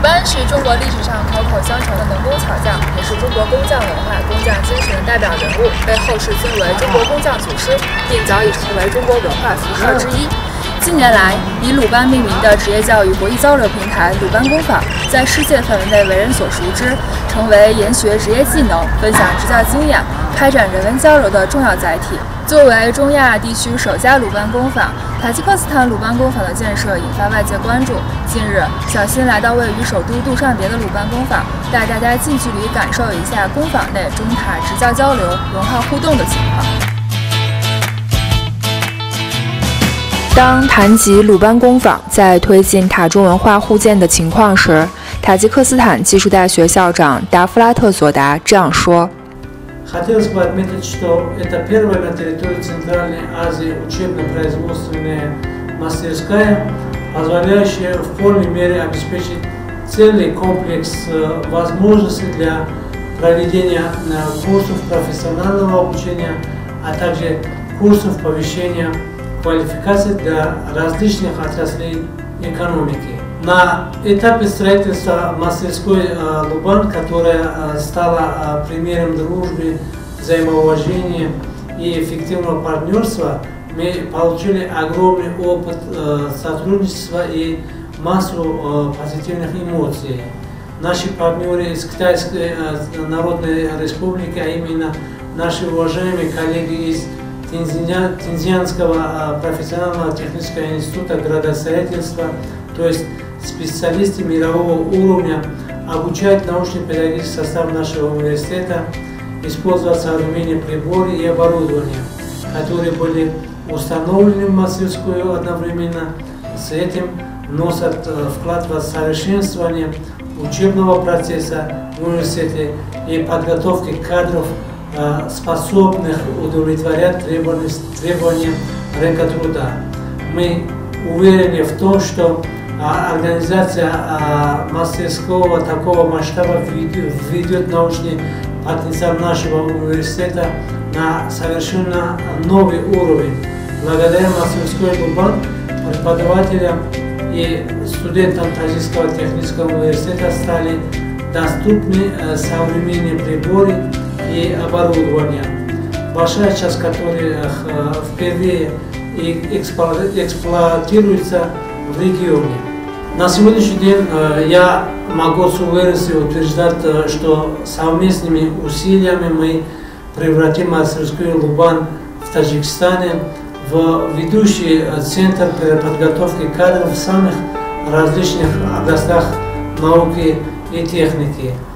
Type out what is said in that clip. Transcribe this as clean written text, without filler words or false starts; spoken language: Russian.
班是中国历史上口口相传的能工巧匠，也是中国工匠文化、工匠精神的代表人物，被后世尊为中国工匠祖师，并早已成为中国文化符号之一。近年来，以鲁班命名的职业教育博弈交流平台鲁班工坊，在世界范围内为人所熟知，成为研学职业技能、分享执教经验、开展人文交流的重要载体。作为中亚地区首家鲁班工坊，塔吉克斯坦鲁班工坊的建设引发外界关注。近日，小新来到位于首都杜尚别的鲁班工坊，带大家近距离感受一下工坊内中塔执教交流、文化互动的情况。当谈及鲁班工坊在推进塔中文化互鉴的情况时，塔吉克斯坦技术大学校长达夫拉特佐达这样说。 Хотелось бы отметить, что это первая на территории Центральной Азии учебно-производственная мастерская, позволяющая в полной мере обеспечить целый комплекс возможностей для проведения курсов профессионального обучения, а также курсов повышения квалификации для различных отраслей экономики. На этапе строительства мастерской Лубан, которая стала примером дружбы, взаимоуважения и эффективного партнерства, мы получили огромный опыт сотрудничества и массу позитивных эмоций. Наши партнеры из Китайской Народной Республики, а именно наши уважаемые коллеги из Тинзианского профессионального технического института градостроительства, то есть специалисты мирового уровня, обучают научно-педагогический состав нашего университета использовать современные приборы и оборудование, которые были установлены в мастерскую одновременно. С этим вносят вклад в совершенствование учебного процесса в университете и подготовки кадров, способных удовлетворять требованиям рынка труда. Мы уверены в том, что организация мастерского такого масштаба введет научный потенциал нашего университета на совершенно новый уровень. Благодаря мастерской Лубан преподавателям и студентам Таджикского технического университета стали доступны современные приборы и оборудование, большая часть которых впервые эксплуатируется в регионе. На сегодняшний день я могу с уверенностью утверждать, что совместными усилиями мы превратим мастерскую Лубан в Таджикистане в ведущий центр подготовки кадров в самых различных областях науки и техники.